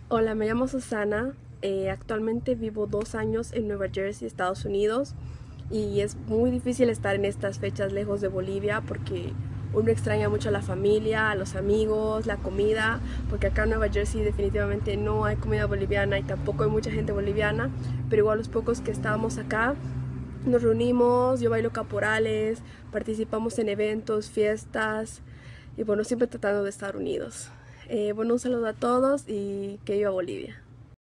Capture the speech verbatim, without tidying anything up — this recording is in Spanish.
Hola, me llamo Susana. Eh, actualmente vivo dos años en Nueva Jersey, Estados Unidos, y es muy difícil estar en estas fechas lejos de Bolivia porque uno extraña mucho a la familia, a los amigos, la comida, porque acá en Nueva Jersey definitivamente no hay comida boliviana y tampoco hay mucha gente boliviana, pero igual los pocos que estábamos acá nos reunimos, yo bailo caporales, participamos en eventos, fiestas y bueno, siempre tratando de estar unidos. Eh, bueno, un saludo a todos y que viva Bolivia.